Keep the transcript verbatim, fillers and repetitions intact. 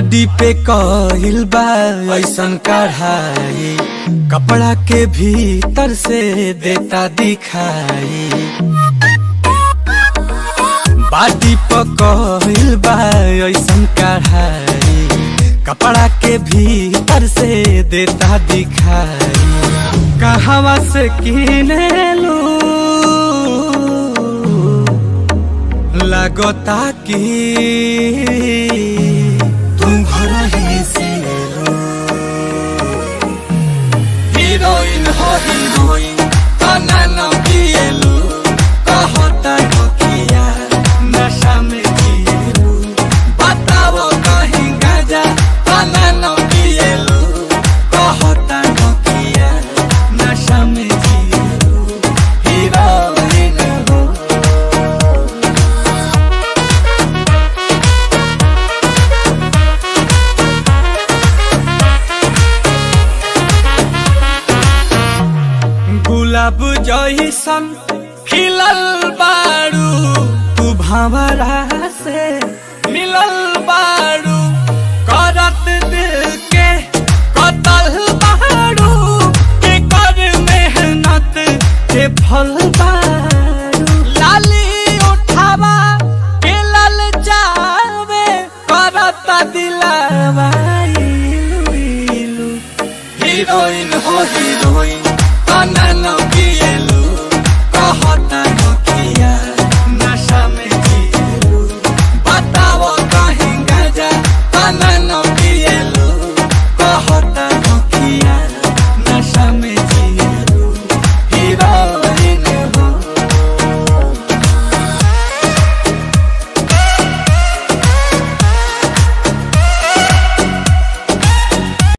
Body पे कहिल बा ऐसन कढ़ाई, कपड़ा के भीतर से देता दिखाई। बॉडी पे कहिल बा ऐसन कढ़ाई, कपड़ा के भीतर से देता दिखाई। कहवा से किने लू लगता कि तुम घर ही से लो। हीरोइन हो हीरोइन तना न पिएलू, कहता किया नशा में जिएलू। बताओ कहीं गाजा तना न पिएलू, कहता किया नशा में जिएलू। हीरोइन हो गुलाब जइसन खिलल बारू, तू भंवरा से मिलल बारू। करत दिल के कतल बारू, के कर मेहनत के फल बारू। लाली उठावा के लल जावे, करत दिलावा इलू इलू। हीरोइन हो हीरोइन